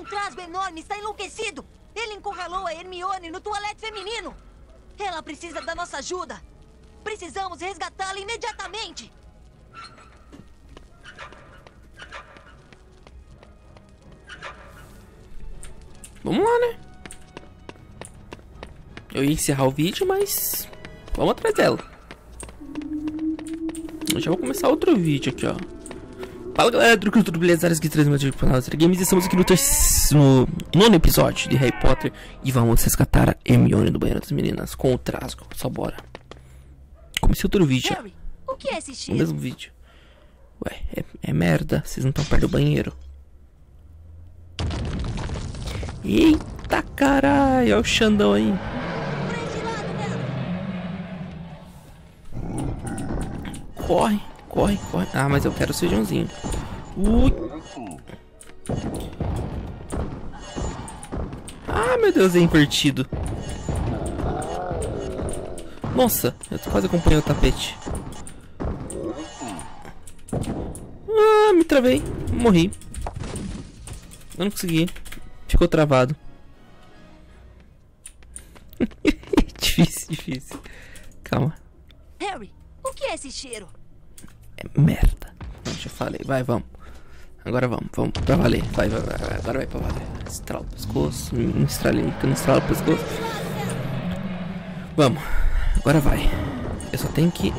Um trasgo enorme está enlouquecido. Ele encurralou a Hermione no toalete feminino. Ela precisa da nossa ajuda. Precisamos resgatá-la imediatamente. Vamos lá, né? Eu ia encerrar o vídeo, mas vamos atrás dela. Eu já vou começar outro vídeo aqui, ó. Fala galera, tudo beleza? Aqui Games, estamos aqui no nono episódio de Harry Potter e vamos resgatar a Hermione do banheiro das meninas com o trasgo. Só bora. Comecei outro vídeo. Harry, o que é esse O cheiro? mesmo vídeo. Ué, é merda. Vocês não estão perto do banheiro. Eita caralho, olha o Xandão aí. Por esse lado, Harry. Corre, corre, corre. Ah, mas eu quero o feijãozinho. Ui. Ah, meu Deus, é invertido. Nossa, eu quase acompanhei o tapete. Ah, me travei. Morri. Eu não consegui. Ficou travado. Difícil, difícil. Calma. Harry, o que é esse cheiro? É merda. Não, já falei. Vai, vamos. Agora vamos pra valer. Vai. Agora vai pra valer. Estrala o pescoço. Não estralei, que eu não estralo o pescoço. Vamos. Agora vai. Eu só tenho que...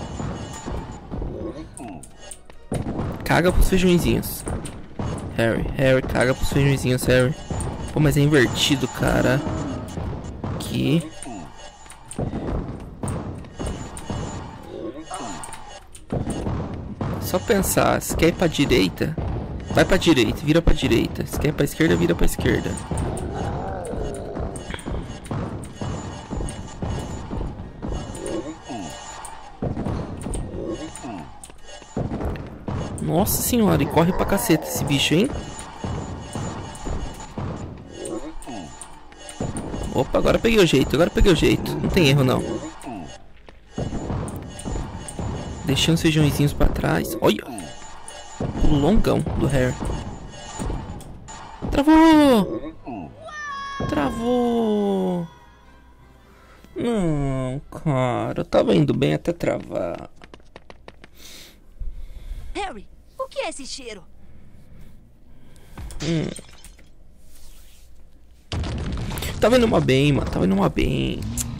Caga pros feijõezinhos. Harry, caga pros feijõezinhos, Harry. Pô, mas é invertido, cara. Aqui. Só pensar, se quer ir pra direita, vai pra direita, vira pra direita. Se quer ir pra esquerda, vira pra esquerda. Nossa senhora, e corre pra caceta esse bicho, hein? Opa, agora peguei o jeito, Não tem erro, não. Deixei uns feijõezinhos pra trás. Olha! O longão do Harry. Travou! Travou! Não, cara. Eu tava indo bem até travar. Harry, o que é esse cheiro? Tava indo uma bem, mano. Tava indo uma bem.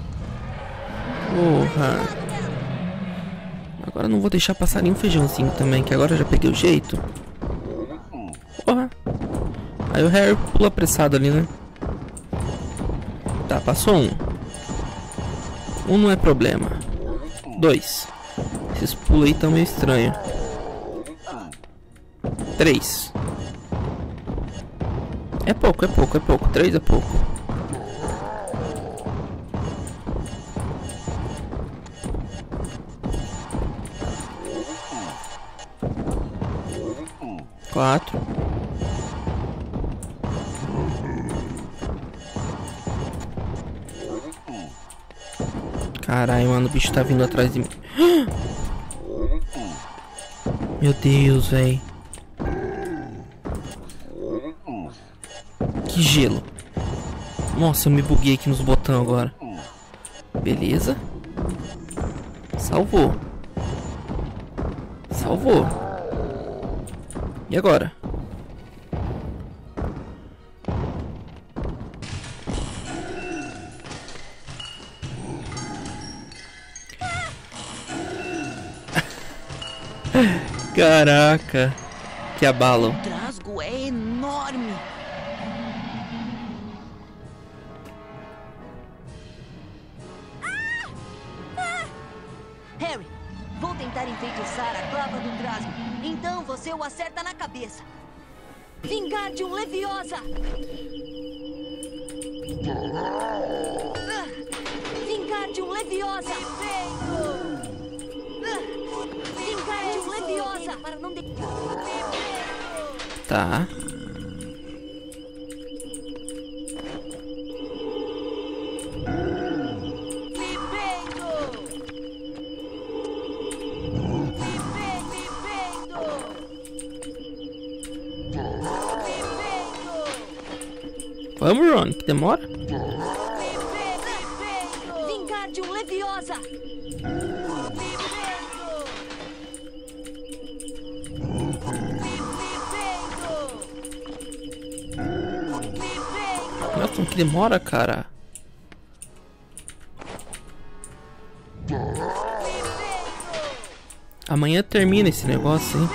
Porra. Agora eu não vou deixar passar nenhum feijãozinho também, que agora eu já peguei o jeito. Porra. Aí o Harry pula apressado ali, né? Tá, passou um. Um não é problema. 2. Esses pulos aí tão meio estranhos. 3. É pouco. 3 é pouco. 4. Caralho, mano, o bicho tá vindo atrás de mim. Meu Deus, velho. Que gelo. Nossa, eu me buguei aqui nos botões agora. Beleza. Salvou. E agora? Caraca. Que abalo. O trasgo é enorme. Harry, vou tentar enfeitiçar a clava do trasgo. Então você o acerta na cabeça. Wingardium Leviosa! Wingardium Leviosa! Wingardium Leviosa! Para não Tá. Vamos, Ron, que demora. Wingardium Leviosa. Nossa, como que demora, cara. Amanhã termina esse negócio, hein?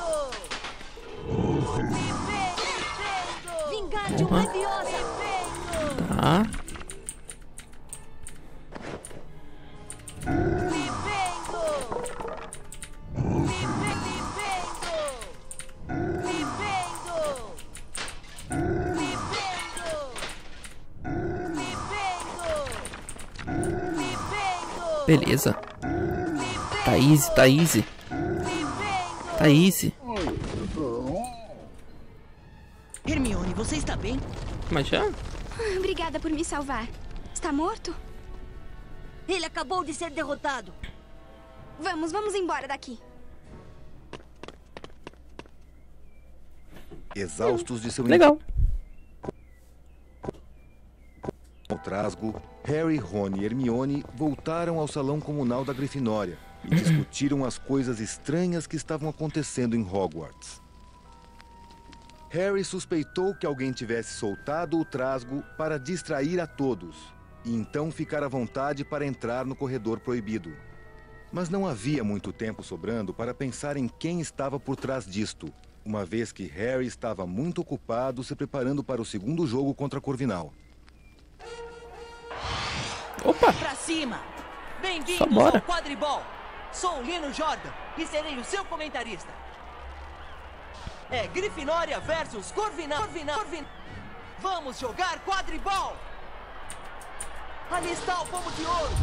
Wingardium Leviosa. Tá. Beleza. Tá easy, tá easy. Tá easy. Hermione, você está bem? Mas já? Obrigada por me salvar. Está morto? Ele acabou de ser derrotado. Vamos embora daqui. Exaustos de seu Legal. trasgo, Harry, Rony e Hermione voltaram ao salão comunal da Grifinória e discutiram as coisas estranhas que estavam acontecendo em Hogwarts. Harry suspeitou que alguém tivesse soltado o trasgo para distrair a todos e então ficar à vontade para entrar no corredor proibido. Mas não havia muito tempo sobrando para pensar em quem estava por trás disto, uma vez que Harry estava muito ocupado se preparando para o segundo jogo contra Corvinal. Opa! Pra cima! Só Bem-vindos bora. ao Quadribol! Sou o Lino Jordan e serei o seu comentarista. É Grifinória versus Corvinal. Vamos jogar Quadribol! Ali está o pomo de ouro!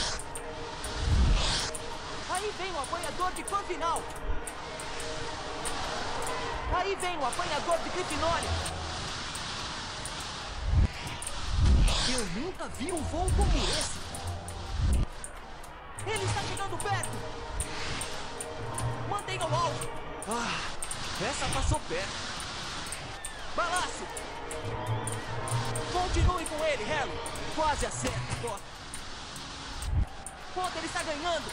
Aí vem o apanhador de Corvinal! Aí vem o apanhador de Grifinória! Eu nunca vi um voo como esse! Ele está chegando perto! Mantenha o alvo! Ah, essa passou perto! Balaço! Continue com ele, Harry! Quase acerta, Potter! Potter está ganhando!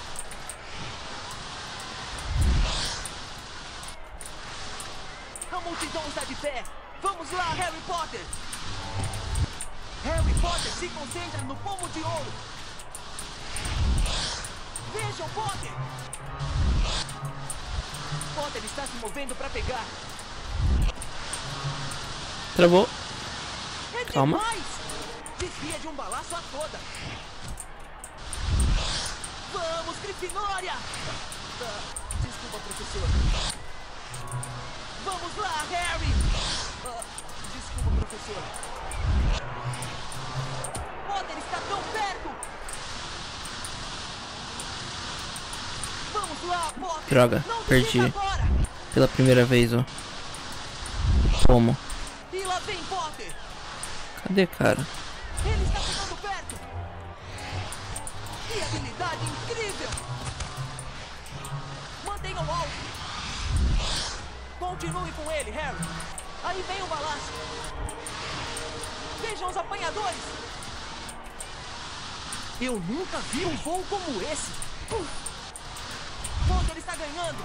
A multidão está de pé! Vamos lá, Harry Potter! Harry Potter se concentra no pomo de ouro! Vejam, Potter! Potter está se movendo para pegar! Travou. É Calma. demais! Desvia de um balaço a toda! Vamos, Grifinória! Desculpa, professor. Vamos lá, Harry! Desculpa, professor. Potter está tão perto! Vamos lá, Potter! Droga, Não perdi. desista agora! Pela primeira vez, ó. Como? E lá vem Potter! Cadê, cara? Ele está chegando perto! Que habilidade incrível! Mantenha o alvo! Continue com ele, Harry! Aí vem o balaço! Vejam os apanhadores! Eu nunca vi um voo como esse! Potter está ganhando!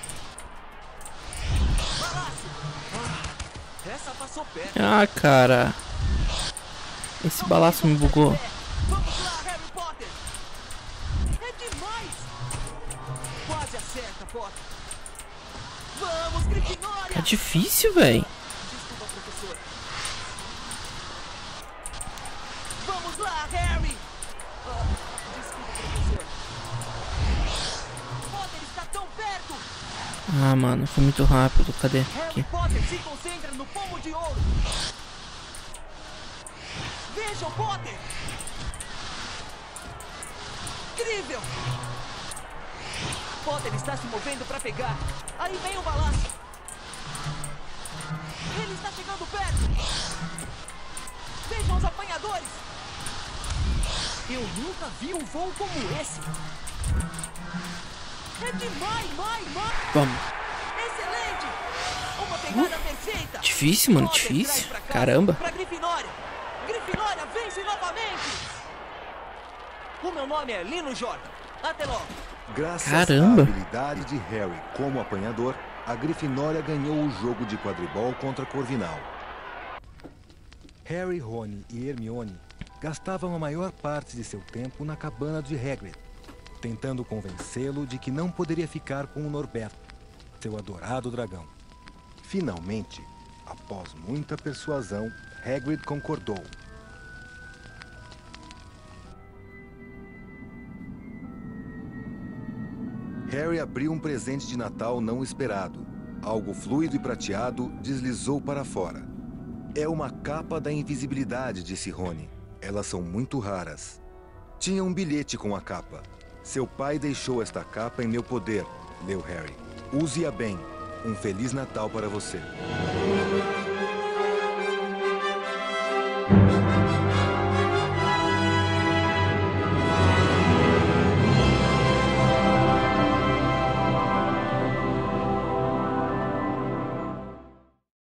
Balaço! Essa passou perto! Ah, cara. Esse balaço me bugou. Vamos lá, Harry Potter! É demais! Quase acerta, Potter! Vamos, Grifinória! Tá difícil, velho. Desculpa, professor. Vamos lá, Harry! Desculpa, professor. Potter está tão perto! Ah, mano, foi muito rápido. Cadê? Harry Aqui. Potter se concentra no pomo de ouro! Vejam, Potter! Incrível! Potter está se movendo para pegar. Aí vem o balaço. Ele está chegando perto. Vejam os apanhadores. Eu nunca vi um voo como esse. É demais, mais. Vamos. Excelente! Uma pegada perfeita. Difícil, mano, Potter difícil. traz pra cá, Caramba. pra Grifinória. Lance novamente! O meu nome é Lino Jordan. Até logo. Graças Caramba. à habilidade de Harry como apanhador, a Grifinória ganhou o jogo de quadribol contra Corvinal. Harry, Rony e Hermione gastavam a maior parte de seu tempo na cabana de Hagrid, tentando convencê-lo de que não poderia ficar com o Norberto, seu adorado dragão. Finalmente, após muita persuasão, Hagrid concordou. Harry abriu um presente de Natal não esperado. Algo fluido e prateado deslizou para fora. É uma capa da invisibilidade, disse Rony. Elas são muito raras. Tinha um bilhete com a capa. Seu pai deixou esta capa em meu poder, leu Harry. Use-a bem. Um Feliz Natal para você.